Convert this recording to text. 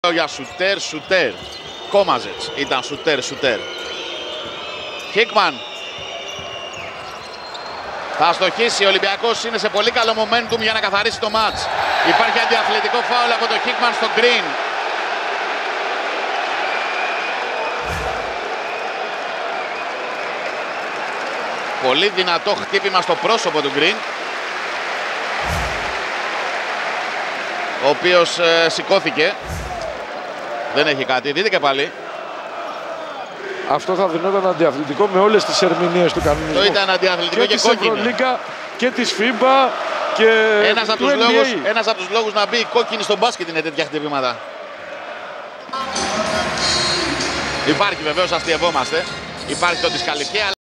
Για σουτέρ. Κόμαζετς ήταν σουτέρ. Χίκμαν. Θα στοχίσει, ο Ολυμπιακός είναι σε πολύ καλό momentum για να καθαρίσει το μάτς. Υπάρχει αντιαθλητικό φάουλ από τον Χίκμαν στο Green. Πολύ δυνατό χτύπημα στο πρόσωπο του Green, ο οποίος σηκώθηκε. Δεν έχει κάτι, δείτε και πάλι. Αυτό θα δινόταν αντιαθλητικό με όλες τις ερμηνείες του κανονισμού. Το ήταν αντιαθλητικό και κόκκινη. Και της Ευρωλίγκα και της FIBA και ένας από τους λόγους να μπει η κόκκινη στο μπάσκετ είναι τέτοια χτυπήματα. Υπάρχει βεβαίως, αστειευόμαστε. Υπάρχει το δισκαλυφία.